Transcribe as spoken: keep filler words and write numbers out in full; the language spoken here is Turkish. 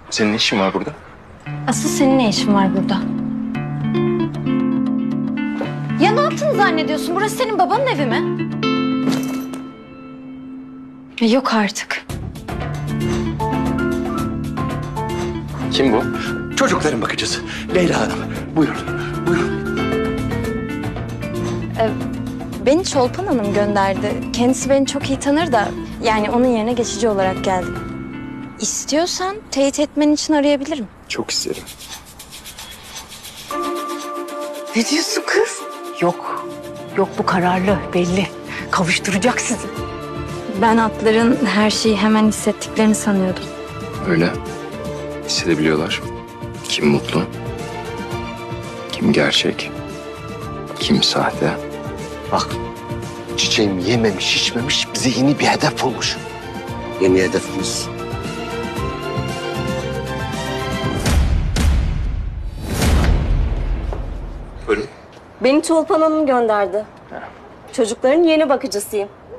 Senin ne işin var burada? Asıl senin ne işin var burada? Ya ne yaptığını zannediyorsun? Burası senin babanın evi mi? Ya yok artık. Kim bu? Çocukların bakıcısı Leyla Hanım. Buyurun, buyurun. Beni Çolpan Hanım gönderdi. Kendisi beni çok iyi tanır da yani onun yerine geçici olarak geldim. İstiyorsan teyit etmen için arayabilirim. Çok isterim. Ne diyorsun kız? Yok. Yok bu kararlı belli. Kavuşturacak sizi. Ben atların her şeyi hemen hissettiklerini sanıyordum. Öyle. Hissedebiliyorlar. Kim mutlu? Kim gerçek? Kim sahte? Bak, çiçeğim yememiş, içmemiş, bize yeni bir hedef olmuş. Yeni hedefimiz. Buyurun. Beni Çolpan Hanım gönderdi. Çocukların yeni bakıcısıyım.